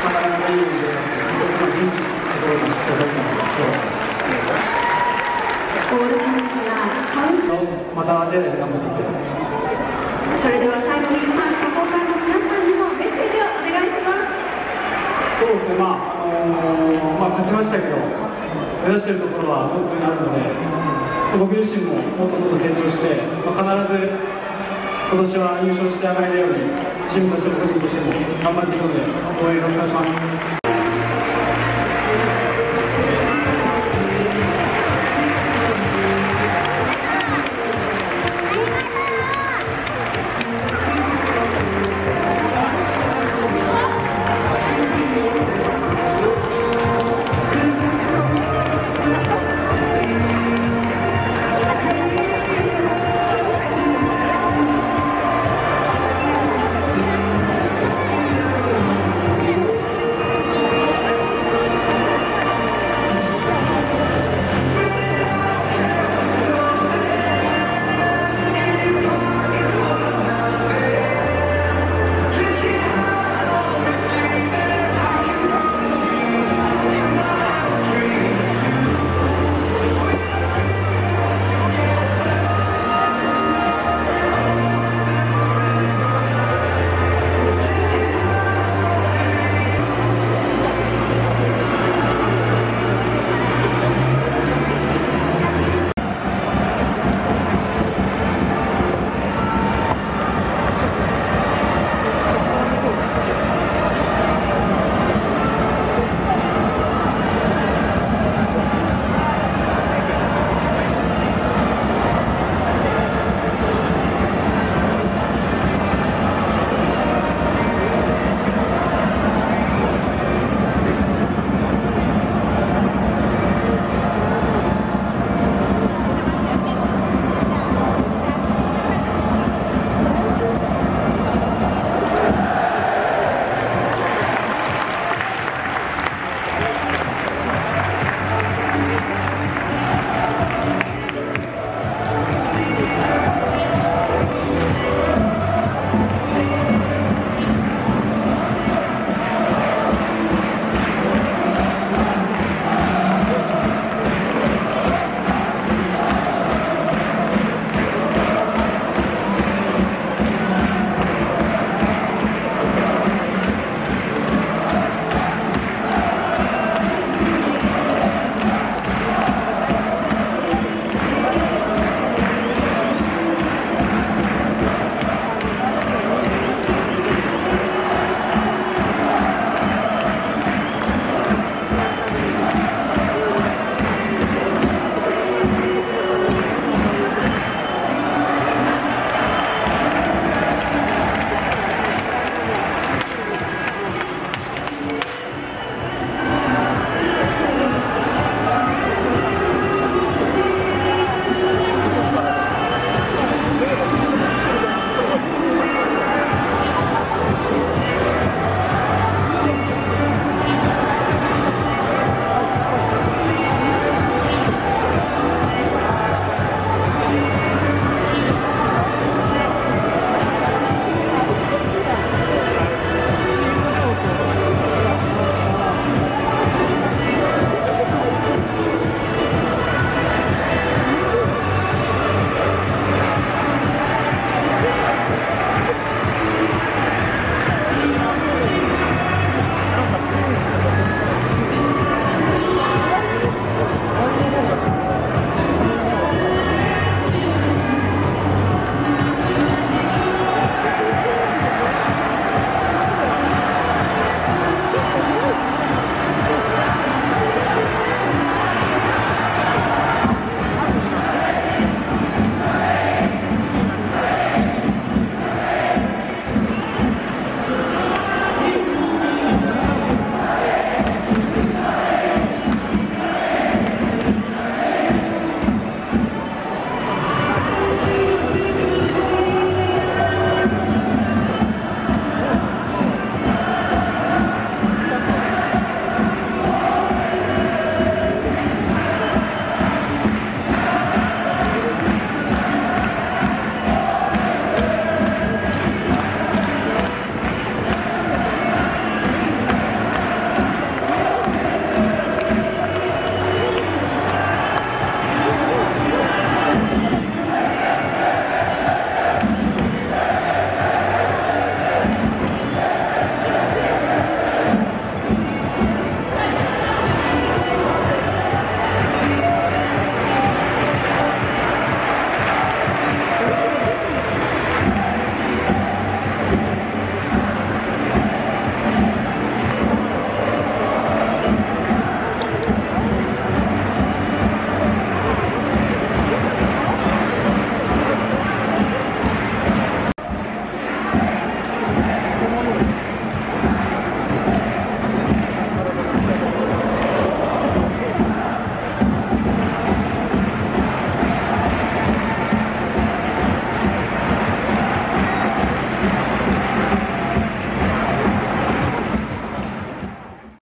なかなかいい意味で、準備のところが必要だったので、 ゴールシーンがまたアジアで頑張っていきます。 それでは最後にサポーターの皆さんにもメッセージをお願いします。 そうですね、勝ちましたけど、目指しているところは本当にあるので、僕自身ももっともっと成長して、必ず今年は優勝して上がれるように、チームとしても個人としても頑張っていくので、応援よろしくお願いします。